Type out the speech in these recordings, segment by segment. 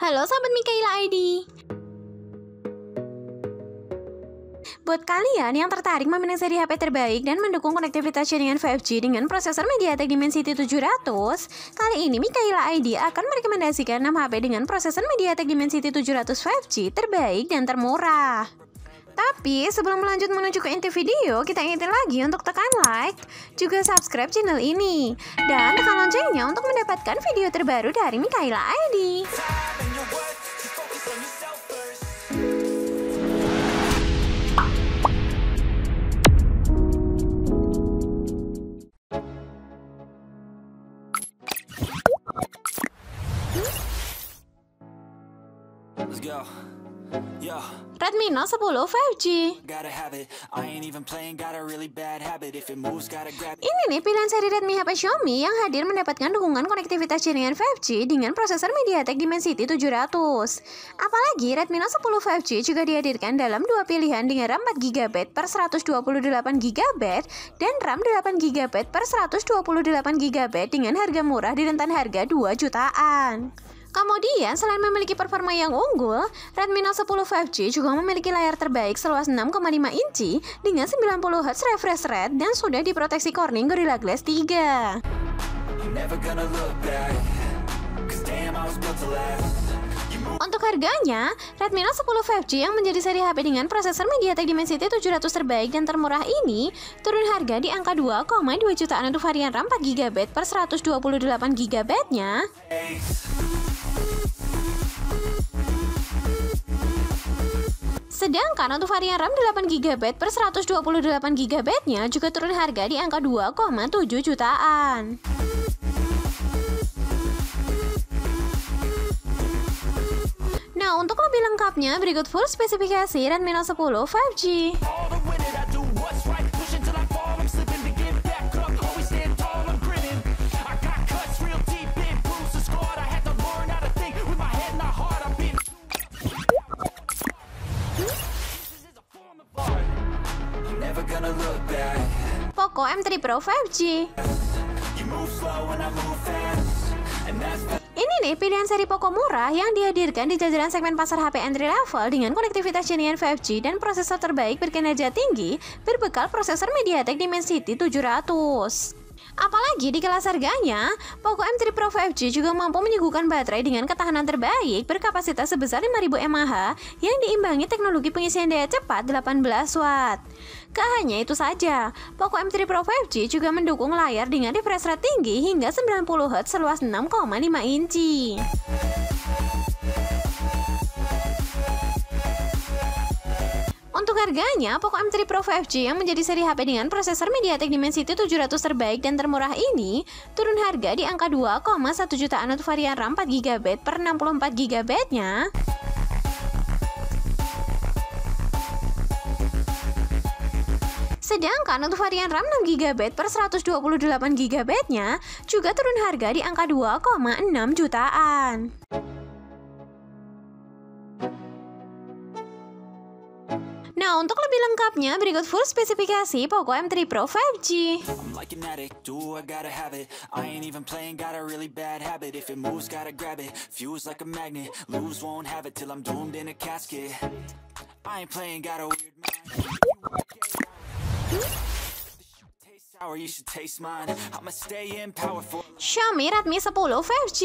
Halo Sobat Mikaela ID. Buat kalian yang tertarik meminang seri HP terbaik dan mendukung konektivitas jaringan 5G dengan prosesor MediaTek Dimensity 700, kali ini Mikaela ID akan merekomendasikan 6 HP dengan prosesor MediaTek Dimensity 700 5G terbaik dan termurah. Tapi sebelum lanjut menuju ke inti video, kita ingetin lagi untuk tekan like, juga subscribe channel ini, dan tekan loncengnya untuk mendapatkan video terbaru dari Mikaela ID. Let's go. Yo. Redmi Note 10 5G. Ini nih pilihan seri Redmi HP Xiaomi yang hadir mendapatkan dukungan konektivitas jaringan 5G dengan prosesor MediaTek Dimensity 700. Apalagi Redmi Note 10 5G juga dihadirkan dalam dua pilihan dengan RAM 4GB per 128GB dan RAM 8GB per 128GB dengan harga murah di rentan harga 2 jutaan. Kemudian, selain memiliki performa yang unggul, Redmi Note 10 5G juga memiliki layar terbaik seluas 6,5 inci dengan 90Hz refresh rate dan sudah diproteksi Corning Gorilla Glass 3. Untuk harganya, Redmi Note 10 5G yang menjadi seri HP dengan prosesor MediaTek Dimensity 700 terbaik dan termurah ini turun harga di angka 2,2 jutaan untuk varian RAM 4GB per 128GB-nya. Sedangkan untuk varian RAM 8GB per 128GB-nya juga turun harga di angka 2,7 jutaan. Nah, untuk lebih lengkapnya berikut full spesifikasi Redmi Note 10 5G. Poco M3 Pro 5G. Ini nih pilihan seri Poco murah yang dihadirkan di jajaran segmen pasar HP entry level dengan konektivitas jaringan 5G dan prosesor terbaik berkinerja tinggi berbekal prosesor MediaTek Dimensity 700. Apalagi di kelas harganya, Poco M3 Pro 5G juga mampu menyuguhkan baterai dengan ketahanan terbaik berkapasitas sebesar 5000 mAh yang diimbangi teknologi pengisian daya cepat 18 Watt. Gak hanya itu saja, Poco M3 Pro 5G juga mendukung layar dengan refresh rate tinggi hingga 90Hz seluas 6,5 inci. Untuk harganya, Poco M3 Pro 5G yang menjadi seri HP dengan prosesor MediaTek Dimensity 700 terbaik dan termurah ini turun harga di angka 2,1 jutaan untuk varian RAM 4GB per 64GB-nya. Sedangkan untuk varian RAM 6GB per 128GB-nya juga turun harga di angka 2,6 jutaan. Nah, untuk lebih lengkapnya berikut full spesifikasi Poco M3 Pro 5G. Xiaomi Redmi 10 5G.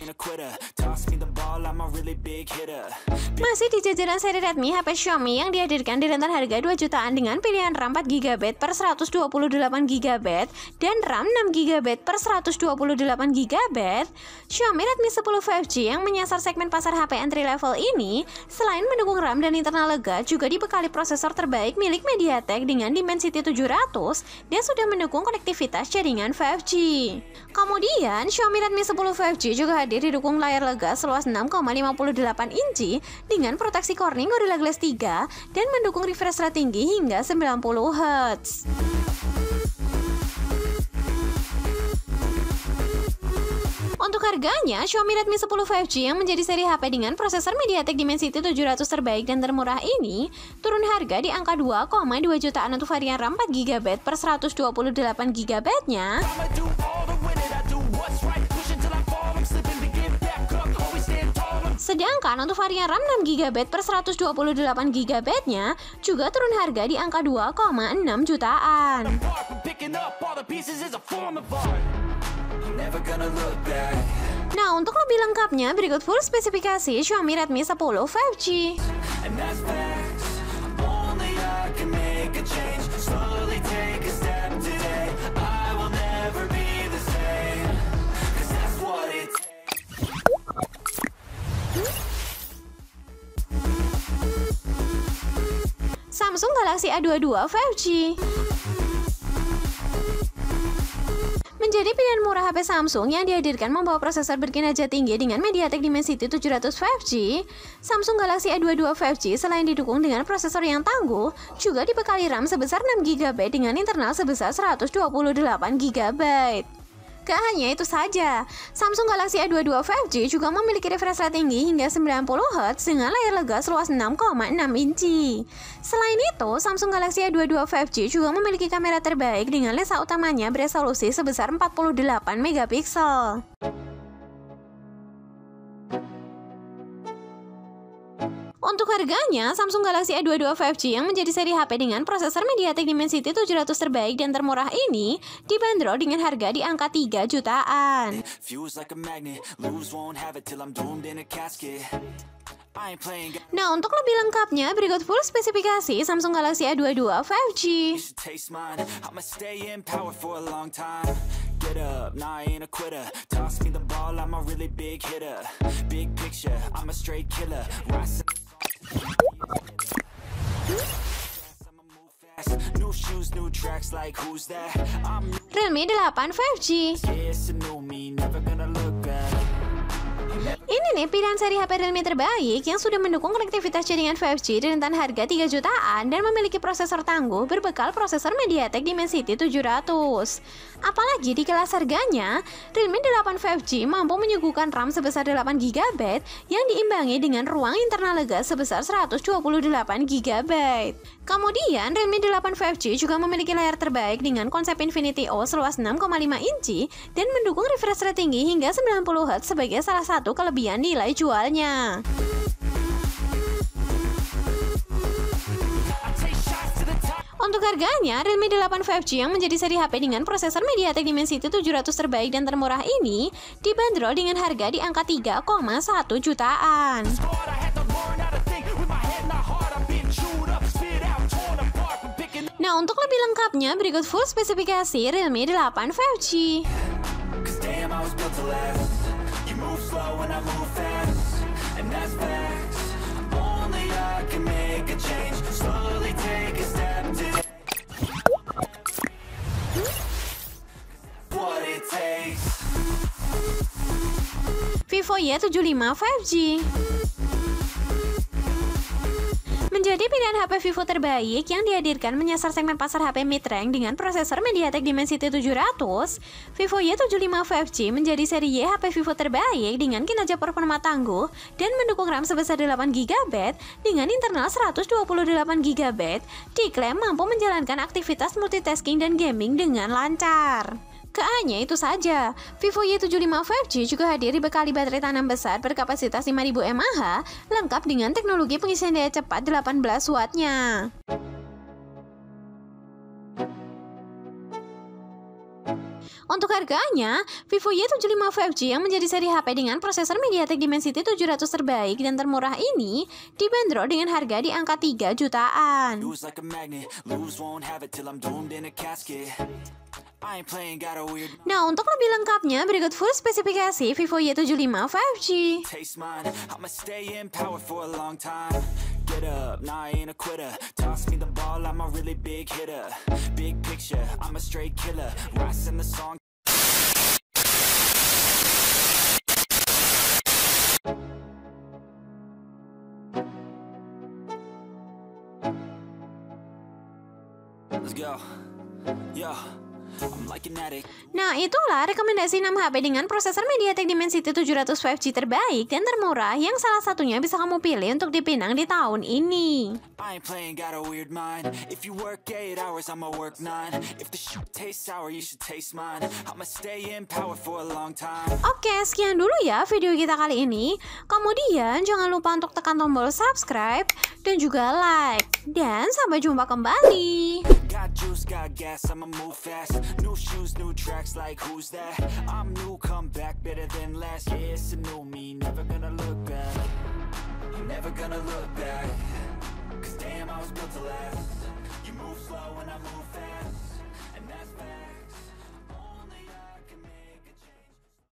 Masih di jajaran seri Redmi HP Xiaomi yang dihadirkan di rentan harga 2 jutaan dengan pilihan RAM 4GB per 128GB dan RAM 6GB per 128GB, Xiaomi Redmi 10 5G yang menyasar segmen pasar HP entry level ini selain mendukung RAM dan internal lega juga dibekali prosesor terbaik milik MediaTek dengan Dimensity 700 dan sudah mendukung konektivitas jaringan 5G. Kemudian, Xiaomi Redmi 10 5G juga hadir didukung layar lega seluas 6,58 inci dengan proteksi Corning Gorilla Glass 3 dan mendukung refresh rate tinggi hingga 90Hz. Untuk harganya, Xiaomi Redmi 10 5G yang menjadi seri HP dengan prosesor MediaTek Dimensity 700 terbaik dan termurah ini turun harga di angka 2,2 jutaan untuk varian RAM 4GB per 128GB-nya. Sedangkan untuk varian RAM 6GB per 128GB-nya juga turun harga di angka 2,6 jutaan. Nah, untuk lebih lengkapnya berikut full spesifikasi Xiaomi Redmi 10 5G. Samsung Galaxy A22 5G menjadi pilihan murah HP Samsung yang dihadirkan membawa prosesor berkinerja tinggi dengan MediaTek Dimensity 700 5G. Samsung Galaxy A22 5G selain didukung dengan prosesor yang tangguh, juga dibekali RAM sebesar 6GB dengan internal sebesar 128GB. Gak hanya itu saja, Samsung Galaxy A22 5G juga memiliki refresh rate tinggi hingga 90Hz dengan layar lega seluas 6,6 inci. Selain itu, Samsung Galaxy A22 5G juga memiliki kamera terbaik dengan lensa utamanya beresolusi sebesar 48 megapiksel. Untuk harganya, Samsung Galaxy A22 5G yang menjadi seri HP dengan prosesor MediaTek Dimensity 700 terbaik dan termurah ini dibanderol dengan harga di angka 3 jutaan. Nah, untuk lebih lengkapnya berikut full spesifikasi Samsung Galaxy A22 5G. Get up, nah I ain't a quitter. Toss me the ball, I'm a really big hitter. Big picture, I'm a straight killer. New shoes, new tracks, like who's that? Realme 8 5G. Never gonna look back. Ini nih pilihan seri HP Realme terbaik yang sudah mendukung konektivitas jaringan 5G di rentan harga 3 jutaan dan memiliki prosesor tangguh berbekal prosesor MediaTek Dimensity 700. Apalagi di kelas harganya, Realme 8 5G mampu menyuguhkan RAM sebesar 8GB yang diimbangi dengan ruang internal lega sebesar 128GB. Kemudian, Realme 8 5G juga memiliki layar terbaik dengan konsep Infinity O seluas 6,5 inci dan mendukung refresh rate tinggi hingga 90Hz sebagai salah satu kelebihan nilai jualnya. Untuk harganya, Realme 8 5G yang menjadi seri HP dengan prosesor MediaTek Dimensity 700 terbaik dan termurah ini dibanderol dengan harga di angka 3,1 jutaan. Nah, untuk lebih lengkapnya berikut full spesifikasi Realme 8 5G. Vivo Y75 5G menjadi pilihan HP Vivo terbaik yang dihadirkan menyasar segmen pasar HP mid-range dengan prosesor MediaTek Dimensity 700. Vivo Y75 5G menjadi seri Y HP Vivo terbaik dengan kinerja performa tangguh dan mendukung RAM sebesar 8GB dengan internal 128GB. Diklaim mampu menjalankan aktivitas multitasking dan gaming dengan lancar. Gak hanya itu saja, Vivo Y75 5G juga hadir dibekali baterai tanam besar berkapasitas 5000 mAh, lengkap dengan teknologi pengisian daya cepat 18 wattnya. Untuk harganya, Vivo Y75 5G yang menjadi seri HP dengan prosesor MediaTek Dimensity 700 terbaik dan termurah ini dibanderol dengan harga di angka 3 jutaan. Nah, untuk lebih lengkapnya berikut full spesifikasi Vivo Y75 5G. Get up, nah I ain't a quitter. Toss me the ball, I'm a really big hitter. Big picture, I'm a straight killer. Rising the song. Let's go. Yeah. I'm like an addict. Nah, itulah rekomendasi 6 HP dengan prosesor MediaTek Dimensity 700 5G terbaik dan termurah yang salah satunya bisa kamu pilih untuk dipinang di tahun ini. I ain't playing, got a weird mind. If you work 8 hours, I'ma work 9. If the shit tastes sour, you should taste mine. I'ma stay in power for a long time. Oke, sekian dulu ya video kita kali ini. Kemudian jangan lupa untuk tekan tombol subscribe dan juga like. Dan sampai jumpa kembali. Got juice, got gas, I'ma move fast. New shoes, new tracks, like who's that? I'm new, come back, better than last. Yeah, it's a new me, never gonna look back. Never gonna look back. Cause damn, I was built to last. You move slow and I move fast. And that's fact.